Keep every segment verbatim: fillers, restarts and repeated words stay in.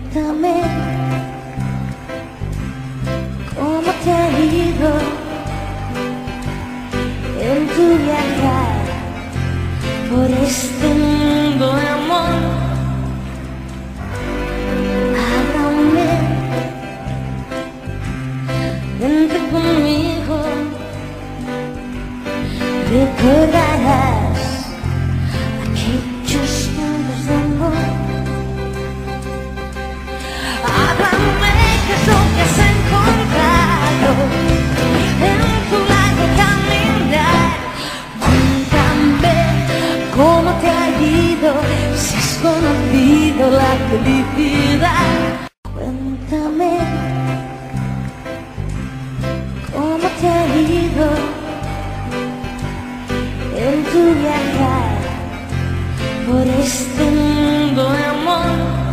Cuéntame cómo te ha ido en tu viajar por este mundo de amor. Háblame, vente conmigo, recordarás aquellos tiempos de amor. Háblame, qué es lo que has encontrado en tu largo caminar. Cuéntame cómo te ha ido, si has conocido la felicidad. Cuéntame cómo te ha ido en tu viajar por este mundo de amor.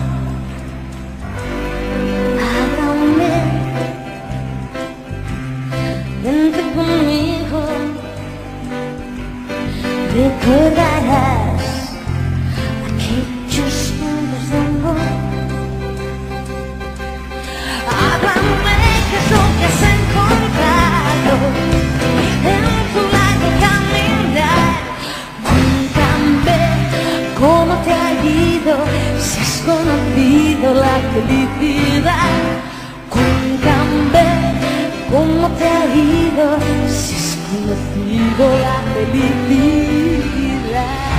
Háblame, vente conmigo, recordarás aquellos tiempos de amor. Háblame, qué es lo que has encontrado en tu largo caminar. Cuéntame cómo te ha ido, si has conocido la felicidad. Cuéntame cómo te ha ido, si has conocido la felicidad.